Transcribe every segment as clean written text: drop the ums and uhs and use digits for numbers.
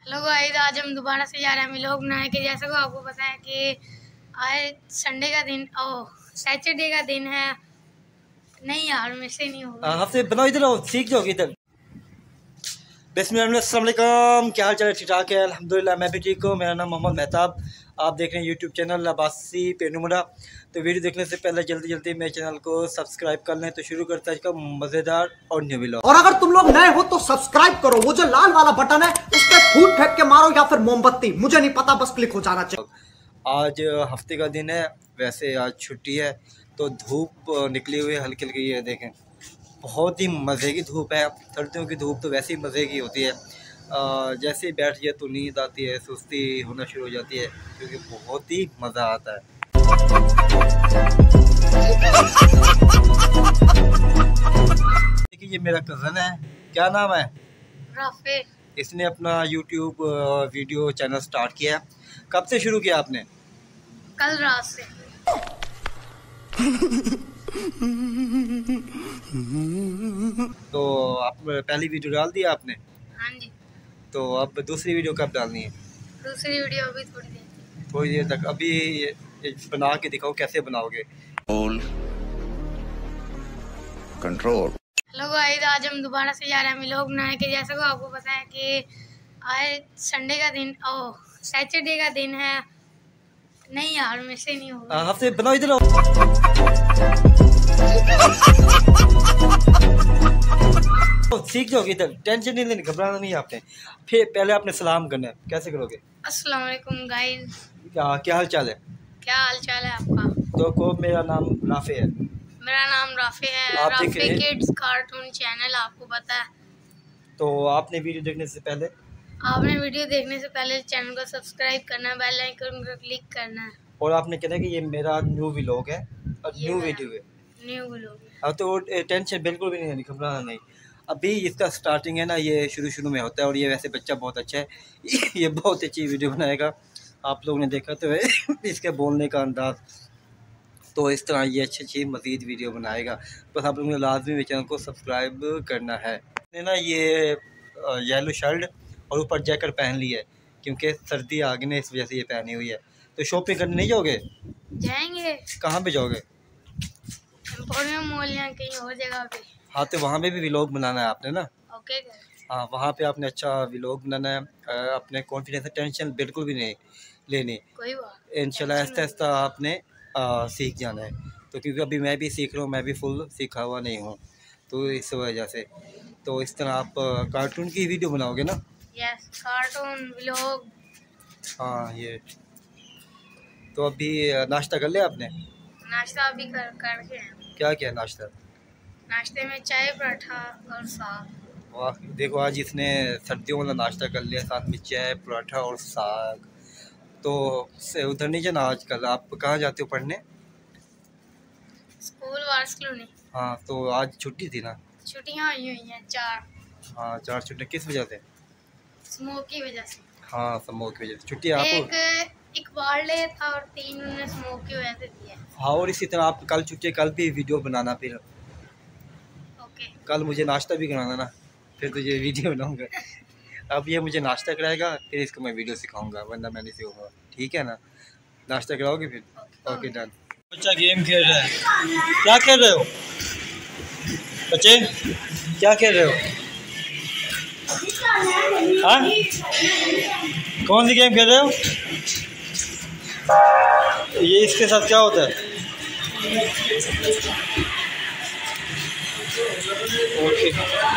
Hello guys, आज हम दोबारा से जा रहे हैं व्लॉग बनाने के। जैसे को आपको पता है कि आज संडे का दिन सैटरडे का दिन है। नहीं यार, मेरे से नहीं होगा। हफ्ते बनाओ, इधर आओ, सीख जाओगे इधर। बिस्मिल्लाह, क्या हाल चाल है? ठीक ठाक है अल्हम्दुलिल्लाह, मैं भी ठीक हूँ। मेरा नाम मोहम्मद मेहताब, आप देख रहे हैं यूट्यूब चैनल अब्बासी पेनुमुरा। तो वीडियो देखने से पहले जल्दी जल्दी मेरे चैनल को सब्सक्राइब कर लें। तो शुरू करते हैं आज का मज़ेदार और न्यू व्लॉग। और अगर तुम लोग नए हो तो सब्सक्राइब करो, वो जो लाल वाला बटन है उस पर फूट फेंक के मारो या फिर मोमबत्ती, मुझे नहीं पता, बस क्लिक हो जाना चाहिए। आज हफ्ते का दिन है, वैसे आज छुट्टी है तो धूप निकली हुई है हल्की हल्की। ये देखें, बहुत ही मज़े की धूप है। सर्दियों की धूप तो वैसे ही मज़े की होती है। जैसे ही बैठ जाए तो नींद आती है, सुस्ती होना शुरू हो जाती है, क्योंकि बहुत ही मज़ा आता है। देखिए, ये मेरा कज़न है, क्या नाम है? राफे। इसने अपना यूट्यूब वीडियो चैनल स्टार्ट किया है। कब से शुरू किया आपने? कल रात से। तो आप पहली वीडियो डाल दिया आपने? हाँ जी। तो अब दूसरी वीडियो कब डालनी है? दूसरी वीडियो अभी थोड़ी देर तक। अभी बना के दिखाओ, कैसे बनाओगे? कंट्रोल। हेलो गाइस, आज हम दोबारा से जा रहे हैं व्लॉग बनाने के। जैसे को आपको पता है कि आज संडे का दिन सैटरडे का दिन है। नहीं यार, मेरे से नहीं होगा। हफ्ते बनाओ, इधर आओ। सीख जाओगे इधर, टेंशन नहीं लेनी, घबराना नहीं है आपने। फिर पहले आपने सलाम करना है, कैसे करोगे? अस्सलाम वालेकुम गाइस। क्या हाल चाल है? क्या हाल चाल है आपका? तो मेरा नाम राफे है। मेरा नाम राफे है। आप राफे किड्स कार्टून चैनल, आपको पता है। तो आपने वीडियो देखने से पहले चैनल को सब्सक्राइब करना है, बेल आइकन को क्लिक करना है। और आपने कहना है कि ये मेरा न्यू व्लॉग है और न्यू वीडियो है। New vlog. हाँ, तो टेंशन बिल्कुल भी नहीं है, घबराना नहीं। अभी इसका स्टार्टिंग है ना, ये शुरू में होता है। और ये वैसे बच्चा बहुत अच्छा है, ये बहुत अच्छी वीडियो बनाएगा। आप लोगों ने देखा तो है इसके बोलने का अंदाज़। तो इस तरह ये अच्छी मज़ीद वीडियो बनाएगा। बस आप लोगों ने लाजमी मेरे चैनल को सब्सक्राइब करना है। मैंने ना ये येलो शर्ट और ऊपर जैकेट पहन ली है, क्योंकि सर्दी आ गई ना, इस वजह से ये पहनी हुई है। तो शॉपिंग करने नहीं जाओगे? जाएंगे। कहाँ पे जाओगे? मॉल या कहीं और जगह पे। हाँ, तो वहाँ पे भी व्लॉग बनाना है आपने ना? ओके। हाँ, वहाँ पे आपने अच्छा व्लॉग बनाना है। अपने कॉन्फिडेंस टेंशन बिल्कुल भी नहीं लेनी। कोई बात इंशाल्लाह आहिस्ता आहिस्ता आपने सीख जाना है। तो क्योंकि अभी मैं भी सीख रहा हूँ, मैं भी फुल सीखा हुआ नहीं हूँ, तो इस वजह से। तो इस तरह आप कार्टून की वीडियो बनाओगे ना? Yes, cartoon vlog. हाँ, ये तो अभी नाश्ता कर लिया आपने? नाश्ता अभी करके हैं। क्या क्या नाश्ता? नाश्ते में चाय, पराठा और साग। वाह, देखो आज इसने सर्दियों वाला नाश्ता कर लिया, साथ में चाय, पराठा और साग। तो उधर नहीं जाना आजकल? आप कहाँ जाते हो पढ़ने? स्कूल वार्स कॉलोनी। हाँ, तो आज छुट्टी थी ना? छुट्टियाँ हुई हैं 4। हाँ, 4 छुट्टियाँ। किस वजह से? स्मोक की वजह से। हाँ, स्मोक की वजह से छुट्टी आपको। एक बारले था और 3 उन्होंने स्मोक की वजह से दिया। हाँ, और इसी तरह आप कल छुट्टी, कल भी वीडियो बनाना। फिर ओके। कल मुझे नाश्ता भी कराना ना, फिर तुझे वीडियो बनाऊंगा। अब ये मुझे नाश्ता कराएगा, फिर इसको मैं वीडियो सिखाऊंगा, वरना मैं नहीं सीखूंगा। ठीक है ना? नाश्ता कराओगे फिर? Okay, done. बच्चा गेम खेल रहा है। क्या खेल रहे हो बच्चे? क्या खेल रहे हो? हाँ, कौन सी गेम खेल रहे हो? ये इसके साथ क्या होता है? ओके।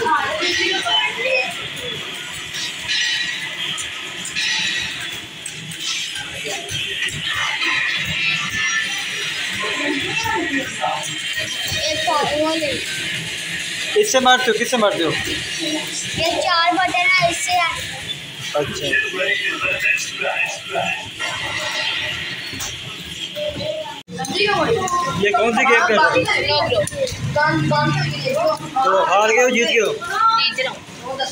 इससे मारते हो? किससे मारते हो? ये 4 बटन है, इससे। अच्छा, ये कौन सी गेम कर रहे हो? तो हार गए हो, जीत गए हो? जीत रहा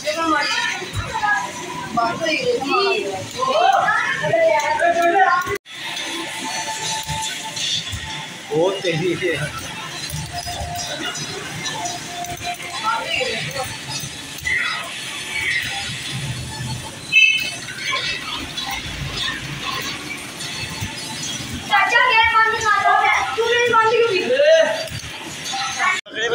हूँ। बहुत तेजी से है।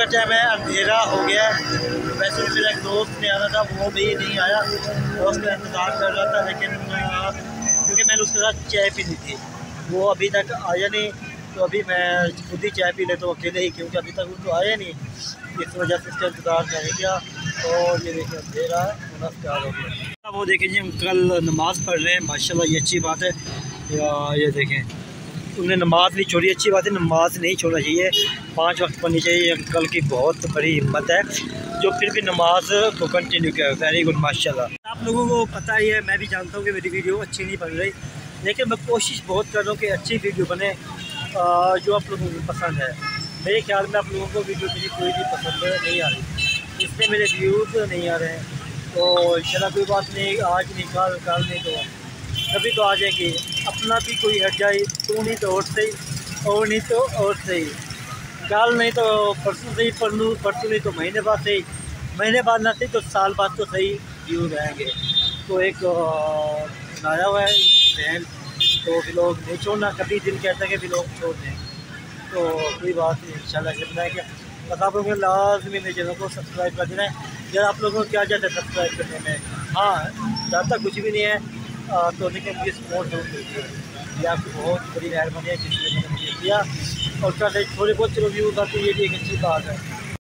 टाइम है, अंधेरा हो गया है। वैसे भी मेरा एक दोस्त ने आना था, वो भी नहीं आया, तो उसका इंतज़ार कर रहा था, लेकिन क्योंकि मैंने उसके साथ चाय पीनी थी, वो अभी तक आया नहीं। तो अभी मैं खुद ही चाय पी लेता हूँ अकेले ही, क्योंकि अभी तक वो तो आया नहीं, इस वजह से इसका इंतज़ार कर गया। और ये देखिए अंधेरा है, होना स्टार्ट हो गया। वो देखें जी, हम कल नमाज़ पढ़ रहे हैं, माशाल्लाह ये अच्छी बात है। ये देखें उन्हें नमाज़ नहीं छोड़ी, अच्छी बात है, नमाज़ नहीं छोड़ना चाहिए, 5 वक्त पढ़नी चाहिए। अंकल की बहुत बड़ी हिम्मत है जो फिर भी नमाज को कंटिन्यू किया। वेरी गुड माशाल्लाह। आप लोगों को पता ही है, मैं भी जानता हूँ कि मेरी वीडियो अच्छी नहीं बन रही, लेकिन मैं कोशिश बहुत कर रहा हूँ कि अच्छी वीडियो बने जो आप लोगों को पसंद है। मेरे ख्याल में आप लोगों को वीडियो मेरी कोई भी पसंद नहीं आ रही, इसलिए मेरे व्यूज़ नहीं आ रहे हैं। तो इंशाल्लाह कोई बात नहीं, आज नहीं कल नहीं तो कभी तो आ जाएंगे। अपना भी कोई हट जाए तो नहीं तो और सही, और नहीं तो और सही, कल नहीं तो परसों सही, परसों नहीं तो महीने बाद सही, महीने बाद ना सही तो साल बाद तो सही व्यू रहेंगे। तो एक बनाया हुआ है बहन, तो भी लोग नहीं छोड़ना, कभी दिल कहता है कि भी लोग छोड़ दें, तो कोई बात नहीं, इंशाल्लाह से बनाएंगे। बस आप लोगों को लाजमी मेरे चैनल को सब्सक्राइब कर देना है। जब आप लोगों को क्या जाता है सब्सक्राइब करने में, हाँ ज़्यादा कुछ भी नहीं है, तो लेकिन मुझे सपोर्ट जरूर कीजिए, ये आपकी बहुत बड़ी मेहरबानी है जिसने मैंने मुझे किया। और क्या थोड़े बहुत चलो व्यूज़ आते, ये भी एक अच्छी बात है।